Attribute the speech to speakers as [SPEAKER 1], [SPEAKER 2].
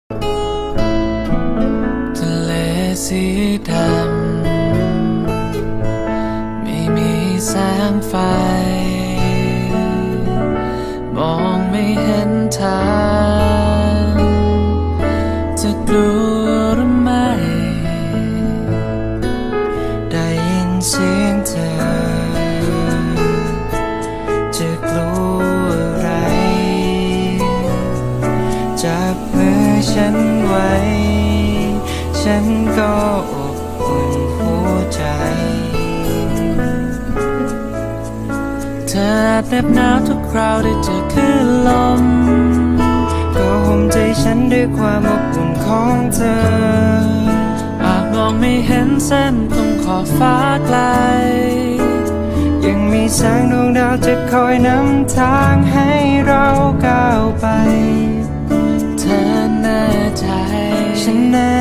[SPEAKER 1] ทะเลสีดำไม่มีแสงไฟมองไม่เห็นทางจะกลัวหรือไม่ได้ยินเสียงเธอจะกลัวอะไรจับมือฉันไว้ฉันก็อบอุ่นหัวใจเธอแอบเหน็บหนาวทุกคราวได้เจอคลื่นลมก็ห่มใจฉันด้วยความอบอุ่นของเธออาจมองไม่เห็นเส้นตรงขอบฟ้าไกลยังมีแสงดวงดาวจะคอยนำทางให้เราก้าวไปเธอแน่ใจฉันแน่